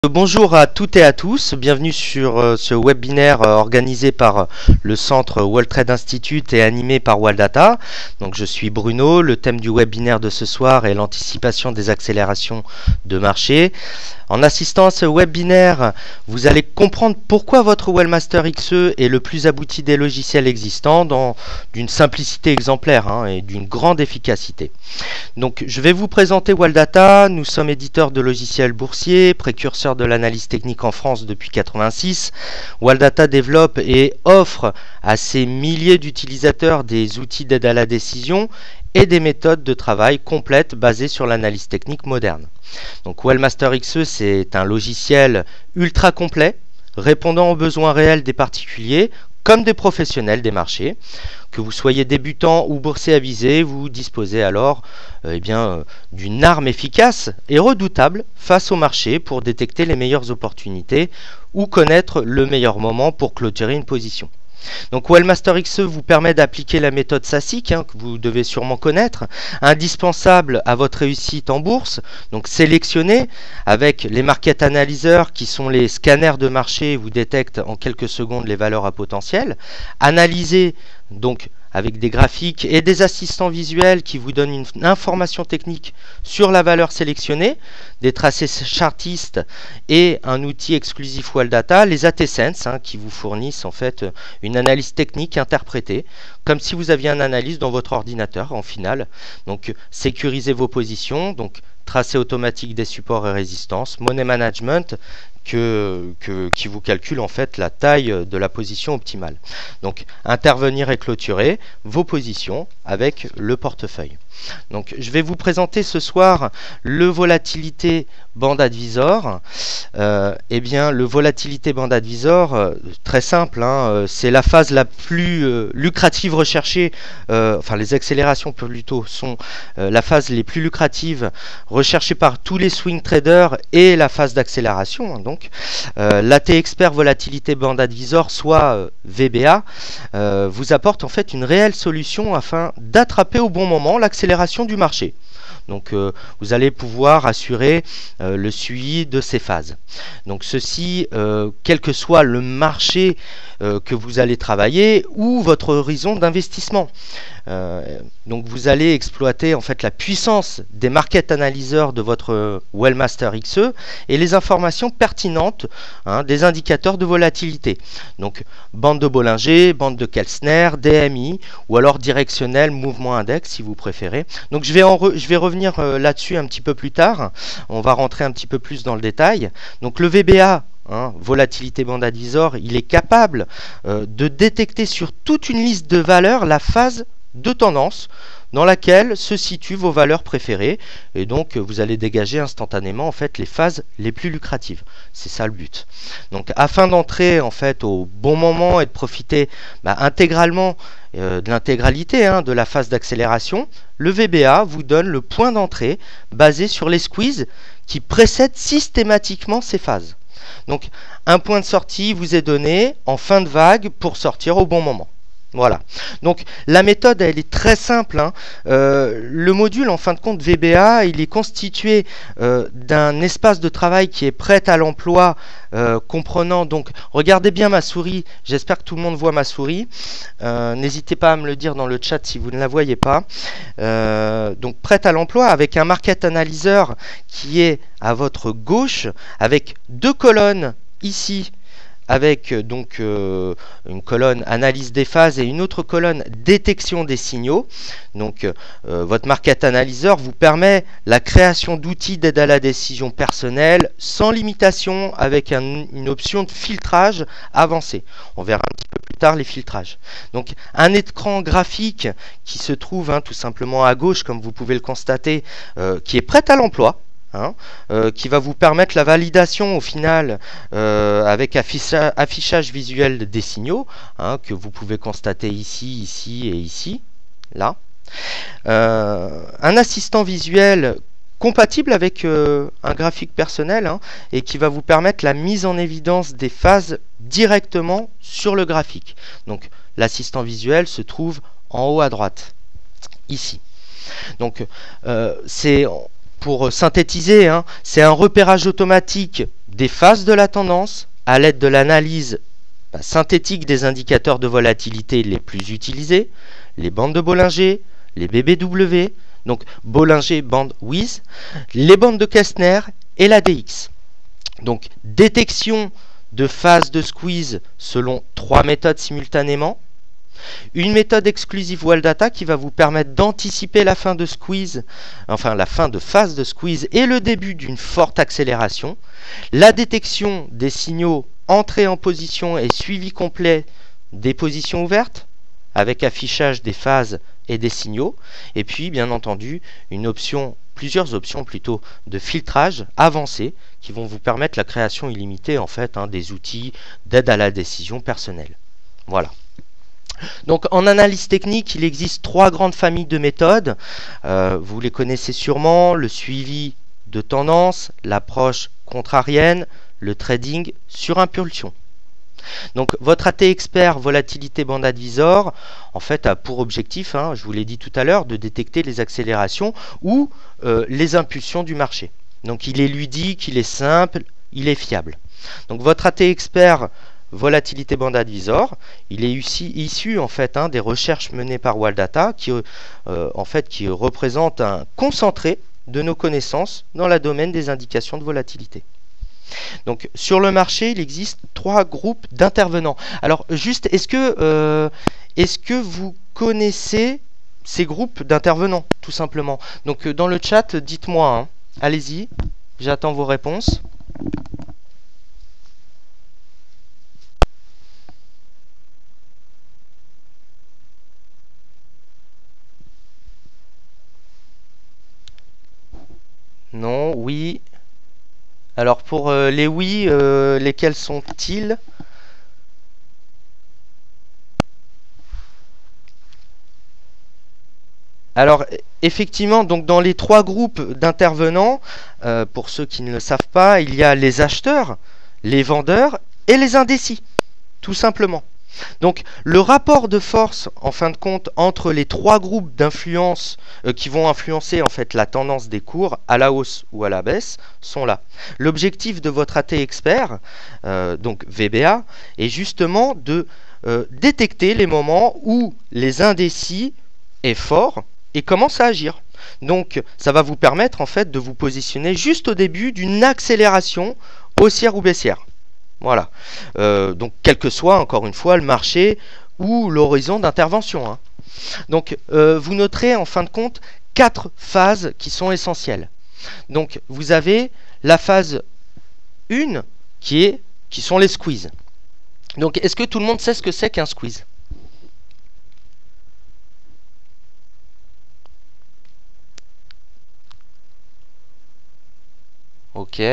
Bonjour à toutes et à tous, bienvenue sur ce webinaire organisé par le centre World Trade Institute et animé par Waldata. Donc je suis Bruno, le thème du webinaire de ce soir est l'anticipation des accélérations de marché. En assistant à ce webinaire, vous allez comprendre pourquoi votre Wellmaster XE est le plus abouti des logiciels existants d'une simplicité exemplaire et d'une grande efficacité. Donc je vais vous présenter Waldata, nous sommes éditeurs de logiciels boursiers, précurseurs de l'analyse technique en France depuis 1986. Waldata développe et offre à ses milliers d'utilisateurs des outils d'aide à la décision et des méthodes de travail complètes basées sur l'analyse technique moderne. Donc Wellmaster XE, c'est un logiciel ultra complet, répondant aux besoins réels des particuliers comme des professionnels des marchés. Que vous soyez débutant ou boursier avisé, vous disposez alors d'une arme efficace et redoutable face au marché pour détecter les meilleures opportunités ou connaître le meilleur moment pour clôturer une position. Donc Wellmaster XE vous permet d'appliquer la méthode SASIC, que vous devez sûrement connaître, indispensable à votre réussite en bourse. Donc sélectionnez avec les market analyzers qui sont les scanners de marché, vous détectent en quelques secondes les valeurs à potentiel. Analysez donc avec des graphiques et des assistants visuels qui vous donnent une information technique sur la valeur sélectionnée, des tracés chartistes et un outil exclusif Waldata, les ATSense, qui vous fournissent en fait une analyse technique interprétée, comme si vous aviez une analyse dans votre ordinateur en finale. Donc sécurisez vos positions, donc tracé automatique des supports et résistances, money management, qui vous calcule en fait la taille de la position optimale. Donc intervenir et clôturer vos positions avec le portefeuille. Donc je vais vous présenter ce soir le Volatility Band Advisor. Le Volatility Band Advisor, très simple, c'est la phase la plus lucrative recherchée, les accélérations plutôt sont la phase les plus lucratives recherchée par tous les swing traders et la phase d'accélération. Donc l'AT Expert Volatility Band Advisor, soit VBA, vous apporte en fait une réelle solution afin d'attraper au bon moment l'accélération du marché. Donc vous allez pouvoir assurer le suivi de ces phases. Donc ceci, quel que soit le marché que vous allez travailler ou votre horizon d'investissement. Donc vous allez exploiter en fait la puissance des market analyzers de votre Wellmaster XE et les informations pertinentes des indicateurs de volatilité. Donc bande de Bollinger, bande de Keltner, DMI ou alors directionnel mouvement index si vous préférez. Donc je vais revenir là-dessus un petit peu plus tard. On va rentrer un petit peu plus dans le détail. Donc le VBA, Volatility Band Advisor, il est capable de détecter sur toute une liste de valeurs la phase de tendance dans laquelle se situent vos valeurs préférées, et donc vous allez dégager instantanément en fait les phases les plus lucratives. C'est ça le but. Donc afin d'entrer en fait au bon moment et de profiter intégralement de l'intégralité de la phase d'accélération, le VBA vous donne le point d'entrée basé sur les squeezes qui précèdent systématiquement ces phases. Donc un point de sortie vous est donné en fin de vague pour sortir au bon moment. Voilà. Donc la méthode, elle est très simple. Le module, en fin de compte, VBA, il est constitué d'un espace de travail qui est prêt à l'emploi, comprenant donc, regardez bien ma souris, j'espère que tout le monde voit ma souris. N'hésitez pas à me le dire dans le chat si vous ne la voyez pas. Donc prête à l'emploi avec un market analyzer qui est à votre gauche, avec deux colonnes ici, avec une colonne analyse des phases et une autre colonne détection des signaux. Donc votre market analyzer vous permet la création d'outils d'aide à la décision personnelle sans limitation, avec une option de filtrage avancé. On verra un petit peu plus tard les filtrages. Donc un écran graphique qui se trouve tout simplement à gauche, comme vous pouvez le constater, qui est prêt à l'emploi. Qui va vous permettre la validation au final avec affichage visuel des signaux, que vous pouvez constater ici, ici et ici, là. Un assistant visuel compatible avec un graphique personnel et qui va vous permettre la mise en évidence des phases directement sur le graphique. Donc l'assistant visuel se trouve en haut à droite, ici. Donc c'est pour synthétiser, hein, c'est un repérage automatique des phases de la tendance à l'aide de l'analyse synthétique des indicateurs de volatilité les plus utilisés, les bandes de Bollinger, les BBW, donc Bollinger Band Width, les bandes de Kestner et la DX. Donc détection de phase de squeeze selon 3 méthodes simultanément. Une méthode exclusive WALDATA qui va vous permettre d'anticiper la fin de squeeze, enfin la fin de phase de squeeze et le début d'une forte accélération. La détection des signaux entrée en position et suivi complet des positions ouvertes avec affichage des phases et des signaux. Et puis bien entendu plusieurs options plutôt de filtrage avancé qui vont vous permettre la création illimitée en fait des outils d'aide à la décision personnelle. Voilà. Donc en analyse technique, il existe 3 grandes familles de méthodes. Vous les connaissez sûrement, le suivi de tendance, l'approche contrarienne, le trading sur impulsion. Donc votre AT Expert Volatilité Band Advisor en fait a pour objectif, je vous l'ai dit tout à l'heure, de détecter les accélérations ou les impulsions du marché. Donc il est ludique, il est simple, il est fiable. Donc votre AT Expert Volatilité Band Advisor, il est issu en fait des recherches menées par WALDATA qui représentent un concentré de nos connaissances dans le domaine des indications de volatilité. Donc sur le marché, il existe 3 groupes d'intervenants. Alors juste, est-ce que vous connaissez ces groupes d'intervenants, tout simplement? Donc dans le chat, dites-moi, allez-y, j'attends vos réponses. Non, oui. Alors pour les oui, lesquels sont-ils? Alors effectivement, donc dans les 3 groupes d'intervenants, pour ceux qui ne le savent pas, il y a les acheteurs, les vendeurs et les indécis, tout simplement. Donc le rapport de force en fin de compte entre les 3 groupes d'influence qui vont influencer en fait la tendance des cours à la hausse ou à la baisse sont là. L'objectif de votre AT Expert, donc VBA, est justement de détecter les moments où les indécis est fort et commence à agir. Donc ça va vous permettre en fait de vous positionner juste au début d'une accélération haussière ou baissière. Voilà. Donc quel que soit encore une fois le marché ou l'horizon d'intervention. Donc vous noterez en fin de compte 4 phases qui sont essentielles. Donc vous avez la phase 1 qui sont les squeezes. Donc est-ce que tout le monde sait ce que c'est qu'un squeeze ? Ok.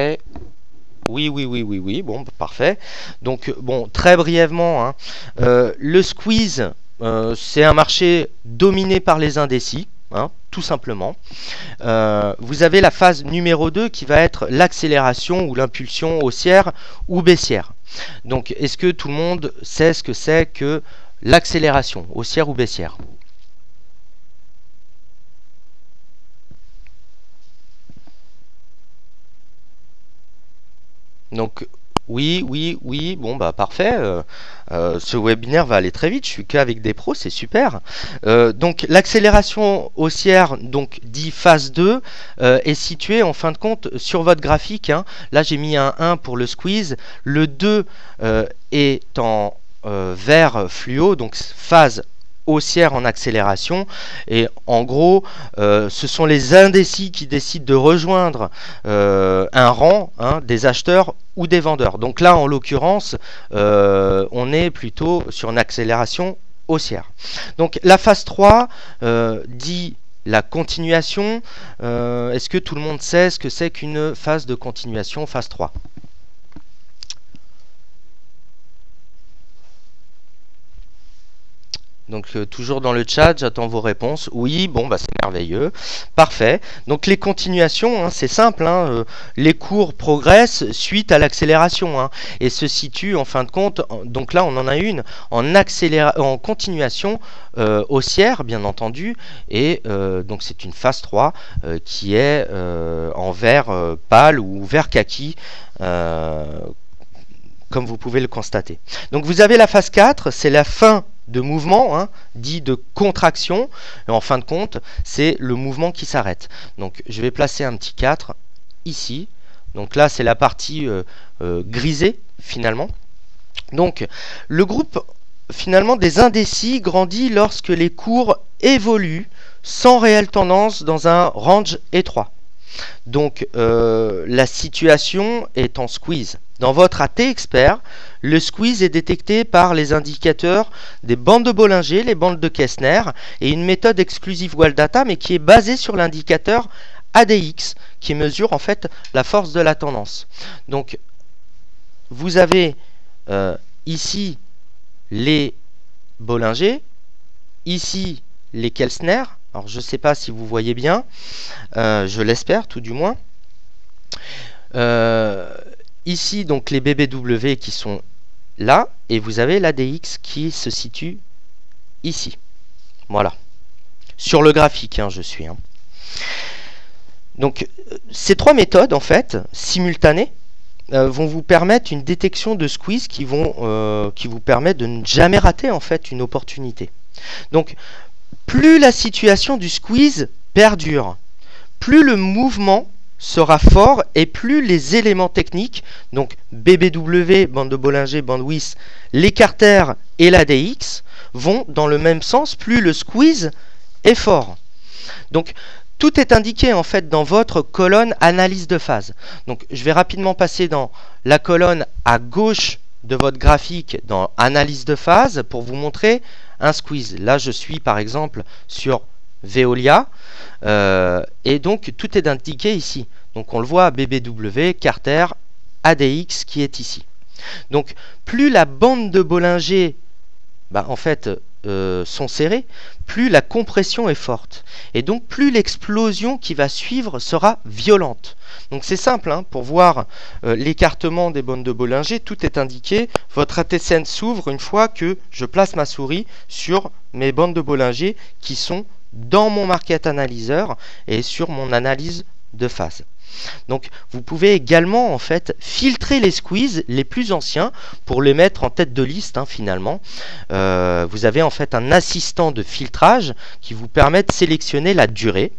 Oui. Bon, parfait. Donc, bon, très brièvement, le squeeze, c'est un marché dominé par les indécis, tout simplement. Vous avez la phase numéro 2 qui va être l'accélération ou l'impulsion haussière ou baissière. Donc, est-ce que tout le monde sait ce que c'est que l'accélération haussière ou baissière ? Donc oui, bon bah parfait. Ce webinaire va aller très vite. Je suis qu'avec des pros, c'est super. Donc l'accélération haussière, donc dit phase 2, est située en fin de compte sur votre graphique. Là j'ai mis un 1 pour le squeeze. Le 2 est en vert fluo, donc phase haussière en accélération, et en gros ce sont les indécis qui décident de rejoindre un rang des acheteurs ou des vendeurs. Donc là en l'occurrence on est plutôt sur une accélération haussière. Donc la phase 3 dit la continuation. Est-ce que tout le monde sait ce que c'est qu'une phase de continuation, phase 3 ? Donc toujours dans le chat, j'attends vos réponses. Oui, bon, bah c'est merveilleux. Parfait. Donc les continuations, hein, c'est simple. Les cours progressent suite à l'accélération, hein, et se situent en fin de compte. Donc là, on en a une en continuation haussière, bien entendu. Et donc c'est une phase 3 qui est en vert pâle ou vert kaki. Comme vous pouvez le constater. Donc vous avez la phase 4, c'est la fin de mouvement, hein, dit de contraction, et en fin de compte, c'est le mouvement qui s'arrête. Donc je vais placer un petit 4 ici. Donc là, c'est la partie grisée, finalement. Donc le groupe, finalement, des indécis grandit lorsque les cours évoluent sans réelle tendance dans un range étroit. Donc la situation est en squeeze. Dans votre AT expert, le squeeze est détecté par les indicateurs des bandes de Bollinger, les bandes de Kessner, et une méthode exclusive WellData, mais qui est basée sur l'indicateur ADX, qui mesure en fait la force de la tendance. Donc vous avez ici les Bollinger, ici les Kessner. Alors je ne sais pas si vous voyez bien, je l'espère tout du moins. Ici donc les BBW qui sont là, et vous avez l'ADX qui se situe ici. Voilà. Sur le graphique, hein, je suis. Hein. Donc ces trois méthodes en fait, simultanées, vont vous permettre une détection de squeeze qui vous permet de ne jamais rater en fait une opportunité. Donc plus la situation du squeeze perdure, plus le mouvement sera fort et plus les éléments techniques, donc BBW, bande de Bollinger, bande Weiss, les Carter et l'ADX, vont dans le même sens, plus le squeeze est fort. Donc tout est indiqué en fait dans votre colonne analyse de phase. Donc je vais rapidement passer dans la colonne à gauche de votre graphique dans analyse de phase pour vous montrer un squeeze. Là je suis par exemple sur Veolia et donc tout est indiqué ici. Donc on le voit BBW, Carter, ADX qui est ici. Donc plus la bande de Bollinger en fait sont serrées, plus la compression est forte. Et donc plus l'explosion qui va suivre sera violente. Donc c'est simple, hein, pour voir l'écartement des bandes de Bollinger, tout est indiqué. Votre ATCN s'ouvre une fois que je place ma souris sur mes bandes de Bollinger qui sont dans mon market analyzer et sur mon analyse de phase. Donc vous pouvez également en fait filtrer les squeezes les plus anciens pour les mettre en tête de liste, hein, finalement. Vous avez en fait un assistant de filtrage qui vous permet de sélectionner la durée,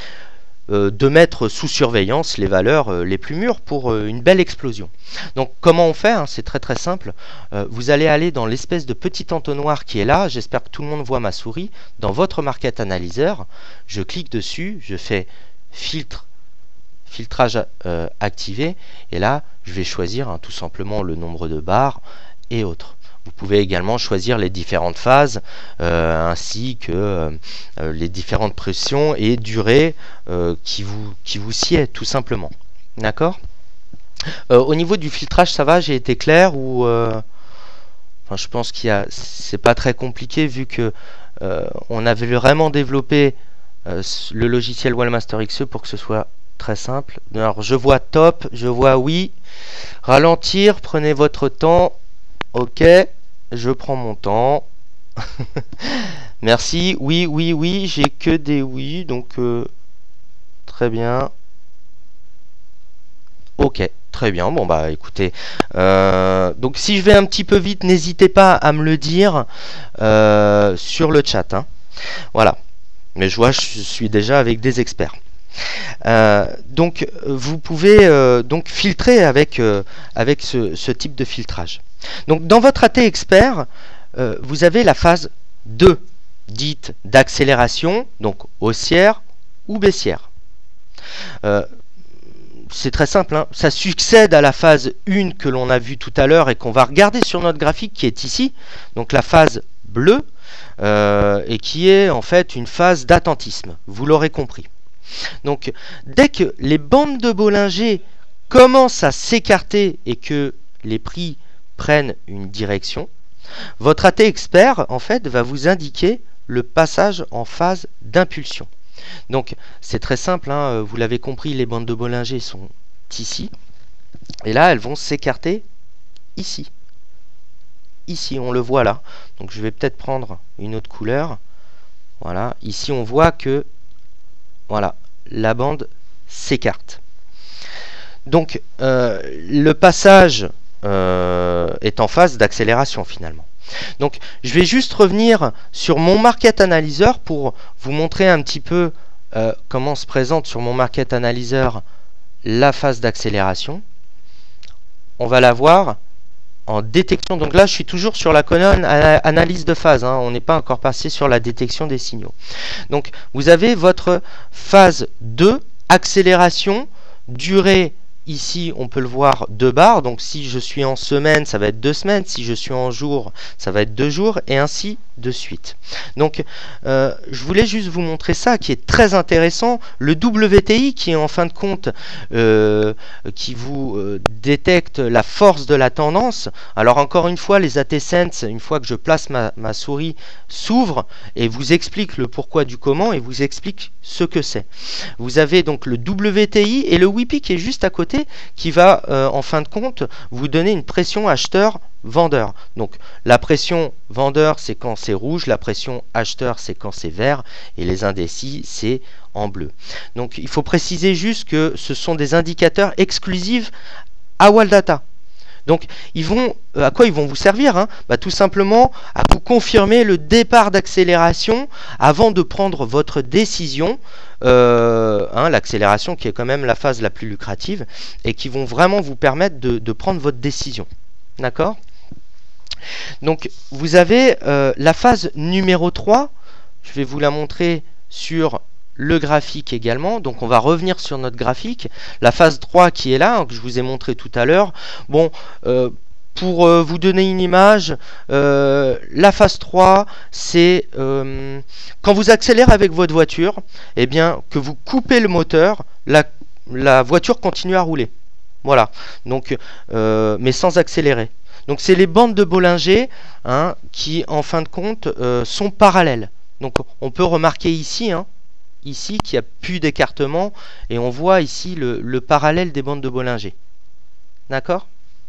de mettre sous surveillance les valeurs les plus mûres pour une belle explosion. Donc comment on fait, hein, c'est très très simple. Vous allez aller dans l'espèce de petit entonnoir qui est là, j'espère que tout le monde voit ma souris, dans votre market analyzer, je clique dessus, je fais filtrage activé, et là je vais choisir, hein, tout simplement le nombre de barres et autres. Vous pouvez également choisir les différentes phases ainsi que les différentes pressions et durées qui vous sied tout simplement. D'accord ? Au niveau du filtrage, ça va, j'ai été clair ou je pense c'est pas très compliqué vu que on avait vraiment développé le logiciel Wellmaster XE pour que ce soit très simple. Alors je vois top, je vois oui. Ralentir, prenez votre temps. Ok, je prends mon temps. Merci. Oui, oui, oui. J'ai que des oui, donc très bien. Ok, très bien. Bon bah écoutez, donc si je vais un petit peu vite, n'hésitez pas à me le dire sur le chat. Hein. Voilà. Mais je vois, je suis déjà avec des experts. Donc vous pouvez donc filtrer avec ce type de filtrage. Donc dans votre AT expert, vous avez la phase 2, dite d'accélération, donc haussière ou baissière. C'est très simple, hein. Ça succède à la phase 1 que l'on a vue tout à l'heure et qu'on va regarder sur notre graphique qui est ici, donc la phase bleue, et qui est en fait une phase d'attentisme, vous l'aurez compris. Donc dès que les bandes de Bollinger commencent à s'écarter et que les prix prennent une direction, Votre AT expert, en fait, va vous indiquer le passage en phase d'impulsion. Donc, c'est très simple, hein, vous l'avez compris, les bandes de Bollinger sont ici. Et là, elles vont s'écarter ici. Ici, on le voit là. Donc, je vais peut-être prendre une autre couleur. Voilà, ici, on voit que voilà, la bande s'écarte. Donc, le passage est en phase d'accélération finalement. Donc, je vais juste revenir sur mon Market Analyzer pour vous montrer un petit peu comment se présente sur mon Market Analyzer la phase d'accélération. On va la voir en détection. Donc là, je suis toujours sur la colonne analyse de phase. Hein. On n'est pas encore passé sur la détection des signaux. Donc, vous avez votre phase 2, accélération, durée. Ici, on peut le voir 2 barres. Donc, si je suis en semaine, ça va être 2 semaines. Si je suis en jour, ça va être 2 jours. Et ainsi de suite. Donc, je voulais juste vous montrer ça, qui est très intéressant. Le WTI, qui est en fin de compte, qui vous détecte la force de la tendance. Alors, encore une fois, les AT-Sense, une fois que je place ma souris, s'ouvrent et vous explique le pourquoi du comment et vous explique ce que c'est. Vous avez donc le WTI et le WIPI qui est juste à côté, qui va en fin de compte vous donner une pression acheteur-vendeur. Donc la pression vendeur c'est quand c'est rouge, la pression acheteur c'est quand c'est vert et les indécis c'est en bleu. Donc il faut préciser juste que ce sont des indicateurs exclusifs à WALDATA. Donc, à quoi ils vont vous servir, hein? Tout simplement à vous confirmer le départ d'accélération avant de prendre votre décision, l'accélération qui est quand même la phase la plus lucrative, et qui vont vraiment vous permettre de prendre votre décision. D'accord? Donc, vous avez la phase numéro 3, je vais vous la montrer sur le graphique également. Donc on va revenir sur notre graphique. La phase 3 qui est là, hein, que je vous ai montré tout à l'heure. Bon, pour vous donner une image, la phase 3, c'est quand vous accélérez avec votre voiture, eh bien, que vous coupez le moteur, la voiture continue à rouler. Voilà, donc, mais sans accélérer. Donc c'est les bandes de Bollinger, hein, qui en fin de compte sont parallèles. Donc on peut remarquer ici, hein, ici qu'il n'y a plus d'écartement et on voit ici le parallèle des bandes de Bollinger. D'accord?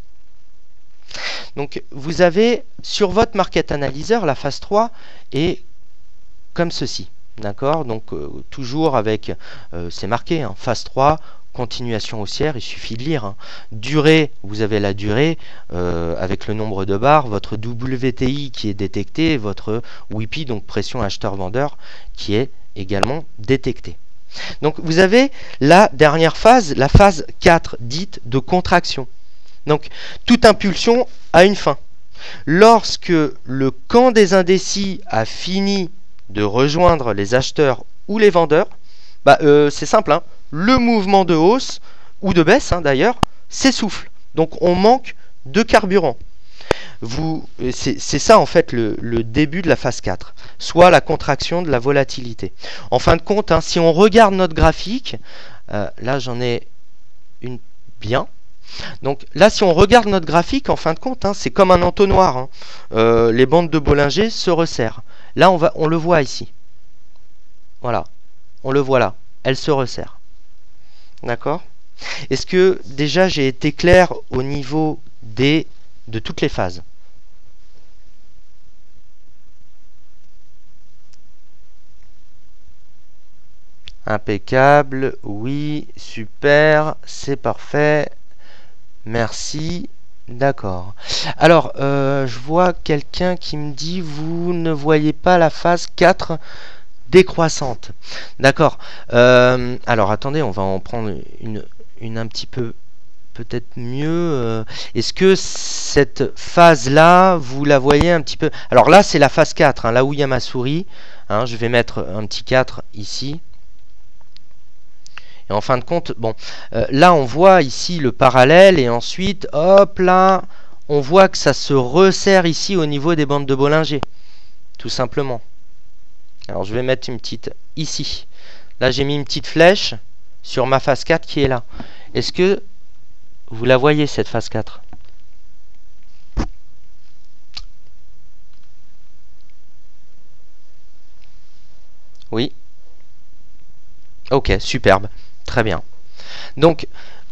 Donc vous avez sur votre Market Analyzer la phase 3 est comme ceci. D'accord? Donc toujours avec, c'est marqué, hein, phase 3, continuation haussière, il suffit de lire. Hein. Durée, vous avez la durée avec le nombre de barres, votre WTI qui est détecté, votre WIPI, donc pression acheteur-vendeur, qui est également détecté. Donc vous avez la dernière phase, la phase 4, dite de contraction. Donc toute impulsion a une fin. Lorsque le camp des indécis a fini de rejoindre les acheteurs ou les vendeurs, c'est simple, hein, le mouvement de hausse ou de baisse, hein, d'ailleurs, s'essouffle. Donc on manque de carburant. C'est ça en fait le début de la phase 4, soit la contraction de la volatilité. En fin de compte, hein, si on regarde notre graphique, là j'en ai une bien. Donc là, si on regarde notre graphique, en fin de compte, hein, c'est comme un entonnoir. Hein. Les bandes de Bollinger se resserrent. Là, on le voit ici. Voilà, on le voit là. Elle se resserre. D'accord? Est-ce que déjà j'ai été clair au niveau de toutes les phases? Impeccable, oui, super, c'est parfait, merci, d'accord. Alors, je vois quelqu'un qui me dit, vous ne voyez pas la phase 4 décroissante. D'accord, alors attendez, on va en prendre une un petit peu peut-être mieux. Est-ce que cette phase-là, vous la voyez un petit peu? Alors là, c'est la phase 4, hein, là où il y a ma souris. Hein, je vais mettre un petit 4 ici. Et en fin de compte, bon, là on voit ici le parallèle et ensuite, hop là, on voit que ça se resserre ici au niveau des bandes de Bollinger, tout simplement. Alors je vais mettre une petite ici. Là j'ai mis une petite flèche sur ma phase 4 qui est là. Est-ce que vous la voyez cette phase 4? Oui. Ok, superbe. Très bien. Donc,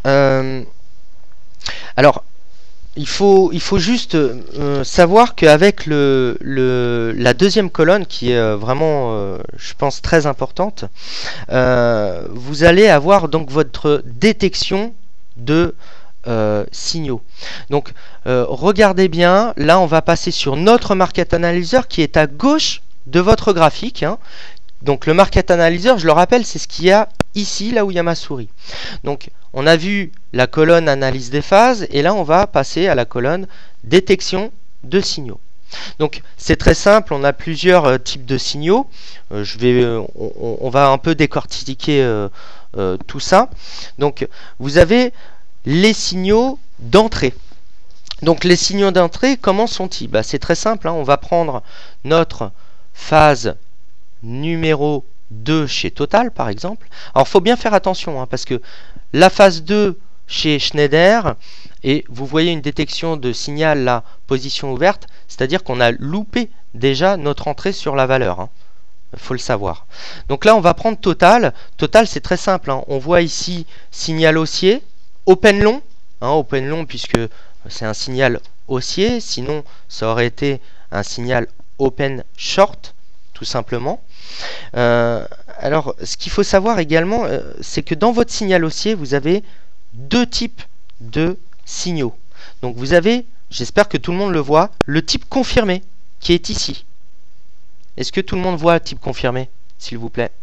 alors, il faut juste savoir qu'avec la deuxième colonne, qui est vraiment, je pense, très importante, vous allez avoir donc votre détection de signaux. Donc, regardez bien, là, on va passer sur notre Market Analyzer qui est à gauche de votre graphique, hein. Donc le Market Analyzer, je le rappelle, c'est ce qu'il y a ici, là où il y a ma souris. Donc on a vu la colonne analyse des phases, et là on va passer à la colonne détection de signaux. Donc c'est très simple, on a plusieurs types de signaux. On va un peu décortiquer tout ça. Donc vous avez les signaux d'entrée. Donc les signaux d'entrée, comment sont-ils? C'est très simple, hein. On va prendre notre phase numéro 2 chez Total, par exemple. Alors, il faut bien faire attention, hein, parce que la phase 2 chez Schneider, et vous voyez une détection de signal, la position ouverte, c'est-à-dire qu'on a loupé déjà notre entrée sur la valeur, hein. Il faut le savoir. Donc là, on va prendre Total. Total, c'est très simple, hein. On voit ici signal haussier, open long, hein, open long puisque c'est un signal haussier, sinon ça aurait été un signal open short, tout simplement. Alors, ce qu'il faut savoir également, c'est que dans votre signal haussier, vous avez deux types de signaux. Donc, vous avez, j'espère que tout le monde le voit, le type confirmé qui est ici. Est-ce que tout le monde voit le type confirmé, s'il vous plaît?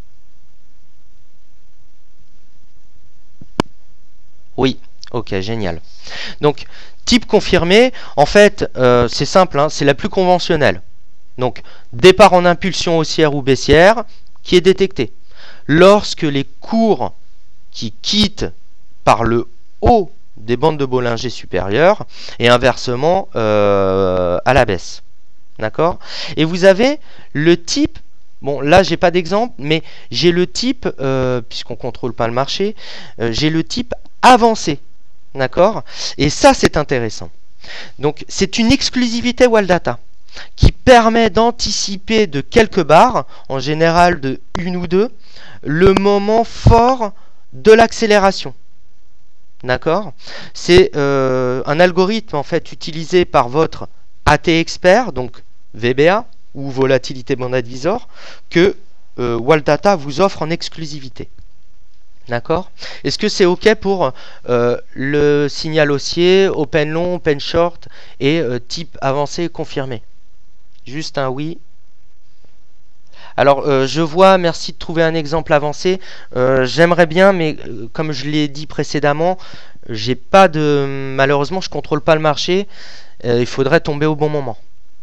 Oui, ok, génial. Donc, type confirmé, en fait, c'est simple, hein, c'est la plus conventionnelle. Donc, départ en impulsion haussière ou baissière qui est détecté. Lorsque les cours qui quittent par le haut des bandes de Bollinger supérieures et inversement à la baisse. D'accord? Et vous avez le type, bon là j'ai pas d'exemple, mais j'ai le type, puisqu'on ne contrôle pas le marché, j'ai le type avancé. D'accord? Et ça c'est intéressant. Donc c'est une exclusivité Waldata qui permet d'anticiper de quelques barres, en général de une ou deux, le moment fort de l'accélération. D'accord? C'est un algorithme en fait utilisé par votre AT Expert, donc VBA ou Volatility Bond Advisor, que Waldata vous offre en exclusivité. D'accord? Est-ce que c'est OK pour le signal haussier, open long, open short et type avancé confirmé? Juste un oui. Alors, je vois, merci de trouver un exemple avancé. J'aimerais bien, mais comme je l'ai dit précédemment, j'ai pas de. Malheureusement, je contrôle pas le marché. Il faudrait tomber au bon moment.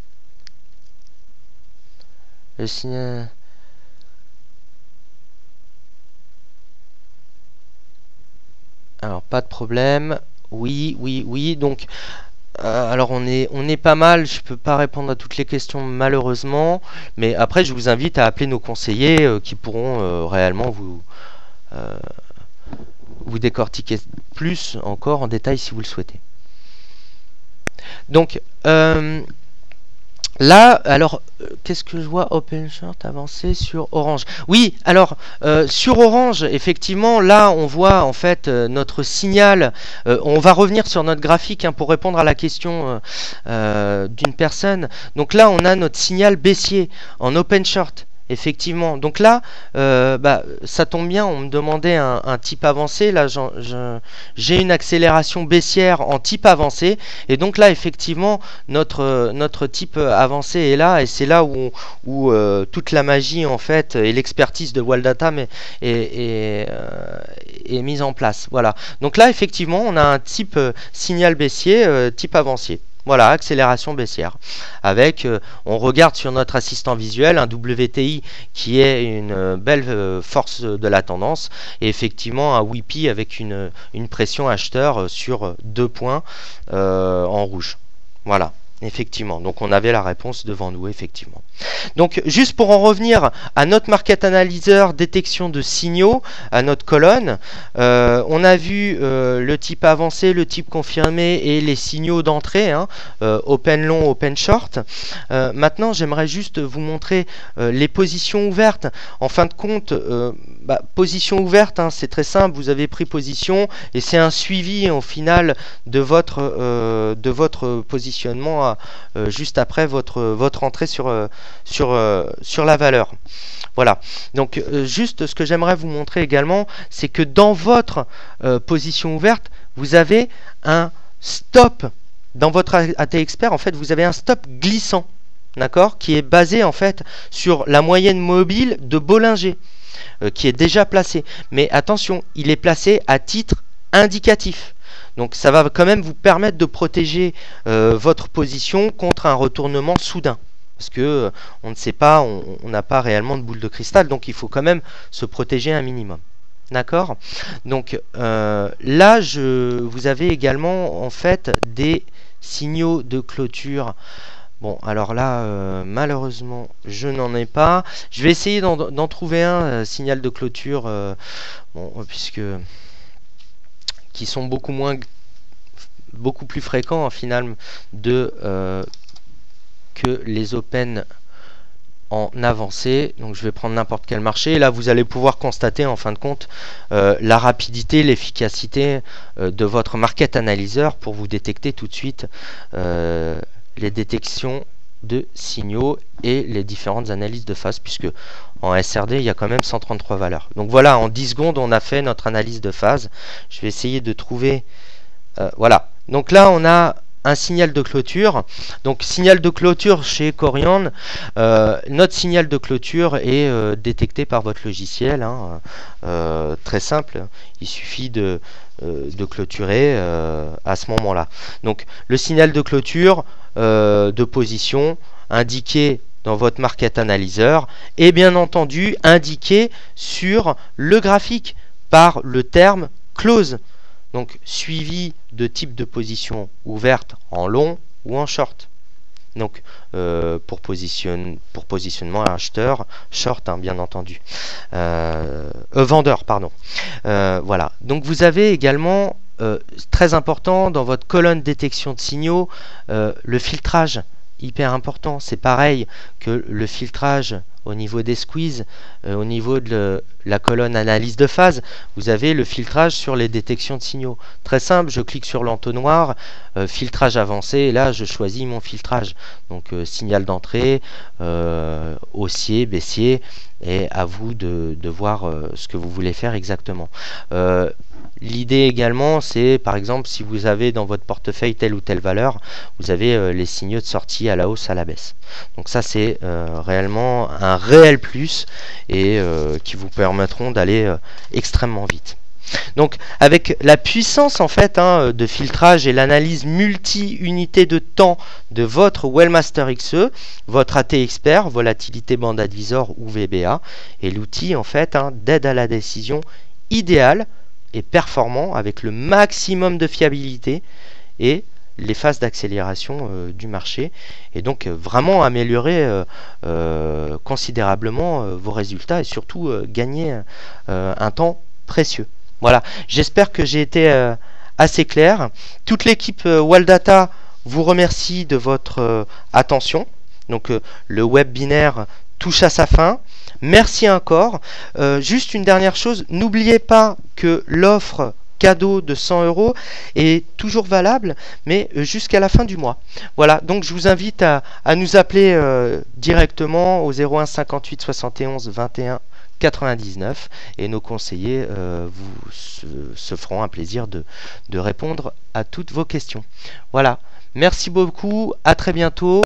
Le signal. Alors, pas de problème. Oui, oui, oui. Donc. Alors on est pas mal, je peux pas répondre à toutes les questions malheureusement, mais après je vous invite à appeler nos conseillers qui pourront réellement vous décortiquer plus encore en détail si vous le souhaitez. Donc là, alors qu'est-ce que je vois? Open Short avancé sur Orange. Oui, alors sur Orange, effectivement, là on voit en fait notre signal. On va revenir sur notre graphique hein, pour répondre à la question d'une personne. Donc là, on a notre signal baissier en Open Short. Effectivement. Donc là, ça tombe bien, on me demandait un type avancé. Là, j'ai une accélération baissière en type avancé. Et donc là, effectivement, notre type avancé est là. Et c'est là où toute la magie, en fait, et l'expertise de Waldata est mise en place. Voilà. Donc là, effectivement, on a un type signal baissier, type avancé. Voilà, accélération baissière. Avec, on regarde sur notre assistant visuel un WTI qui est une belle force de la tendance et effectivement un WIPI avec une pression acheteur sur 2 points en rouge. Voilà. Effectivement, donc on avait la réponse devant nous, effectivement. Donc juste pour en revenir à notre Market Analyzer détection de signaux, à notre colonne, on a vu le type avancé, le type confirmé et les signaux d'entrée, hein, open long, open short. Maintenant j'aimerais juste vous montrer les positions ouvertes. En fin de compte, position ouverte, hein, c'est très simple, vous avez pris position et c'est un suivi au final de votre positionnement juste après votre entrée sur la valeur. Voilà. Donc juste ce que j'aimerais vous montrer également, c'est que dans votre position ouverte, vous avez un stop. Dans votre AT Expert, en fait, vous avez un stop glissant, d'accord, qui est basé en fait sur la moyenne mobile de Bollinger, qui est déjà placé. Mais attention, il est placé à titre indicatif. Donc ça va quand même vous permettre de protéger votre position contre un retournement soudain. Parce que on ne sait pas, on n'a pas réellement de boule de cristal, donc il faut quand même se protéger un minimum. D'accord? Donc là, vous avez également en fait des signaux de clôture. Bon, alors là, malheureusement, je n'en ai pas. Je vais essayer d'en trouver un signal de clôture, puisque qui sont beaucoup plus fréquents en final que les open en avancée. Donc je vais prendre n'importe quel marché et là vous allez pouvoir constater en fin de compte la rapidité, l'efficacité de votre Market Analyzer pour vous détecter tout de suite les détections de signaux et les différentes analyses de phase, puisque en SRD il y a quand même 133 valeurs. Donc voilà, en 10 secondes on a fait notre analyse de phase. Je vais essayer de trouver voilà, donc là on a un signal de clôture. Donc signal de clôture chez Corian, notre signal de clôture est détecté par votre logiciel, hein, très simple, il suffit de clôturer à ce moment là. Donc le signal de clôture de position indiqué dans votre Market Analyzer est bien entendu indiqué sur le graphique par le terme close. Donc suivi de type de position ouverte en long ou en short. Donc pour positionnement acheteur, short, hein, bien entendu. Vendeur, pardon. Voilà. Donc vous avez également, très important, dans votre colonne détection de signaux, le filtrage. Hyper important. C'est pareil que le filtrage au niveau des squeezes, au niveau de la colonne analyse de phase, vous avez le filtrage sur les détections de signaux. Très simple, je clique sur l'entonnoir, filtrage avancé, et là je choisis mon filtrage. Donc signal d'entrée, haussier, baissier, et à vous de voir ce que vous voulez faire exactement. L'idée également, c'est par exemple si vous avez dans votre portefeuille telle ou telle valeur, vous avez les signaux de sortie à la hausse, à la baisse. Donc ça c'est réellement un réel plus et qui vous permettront d'aller extrêmement vite. Donc avec la puissance en fait de filtrage et l'analyse multi-unité de temps de votre Wellmaster XE, votre AT Expert, Volatilité Band Advisor ou VBA, est l'outil en fait d'aide à la décision idéal et performant avec le maximum de fiabilité et les phases d'accélération du marché, et donc vraiment améliorer considérablement vos résultats et surtout gagner un temps précieux. Voilà, j'espère que j'ai été assez clair. Toute l'équipe Waldata vous remercie de votre attention. Donc le webinaire touche à sa fin. Merci encore. Juste une dernière chose, n'oubliez pas que l'offre cadeau de 100 € est toujours valable, mais jusqu'à la fin du mois. Voilà, donc je vous invite à nous appeler directement au 01 58 71 21 99 et nos conseillers se feront un plaisir de répondre à toutes vos questions. Voilà, merci beaucoup, à très bientôt.